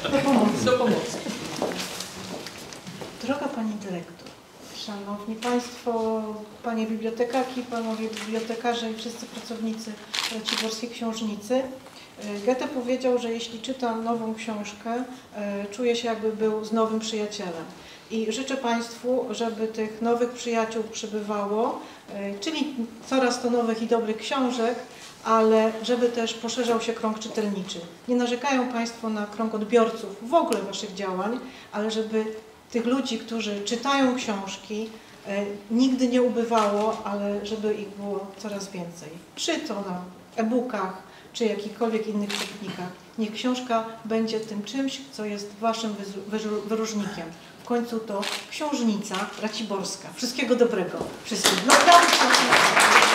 Do pomocy. Droga Pani Dyrektor, Szanowni Państwo, Panie bibliotekarki, Panowie bibliotekarze i wszyscy pracownicy Raciborskiej Książnicy. Goethe powiedział, że jeśli czytam nową książkę, czuję się, jakby był z nowym przyjacielem. I życzę Państwu, żeby tych nowych przyjaciół przybywało, czyli coraz to nowych i dobrych książek, ale żeby też poszerzał się krąg czytelniczy. Nie narzekają Państwo na krąg odbiorców w ogóle Waszych działań, ale żeby tych ludzi, którzy czytają książki, nigdy nie ubywało, ale żeby ich było coraz więcej. Czy to na e-bookach, czy jakichkolwiek innych czytnikach. Niech książka będzie tym czymś, co jest Waszym wyróżnikiem. W końcu to Książnica Raciborska. Wszystkiego dobrego. Wszystkim.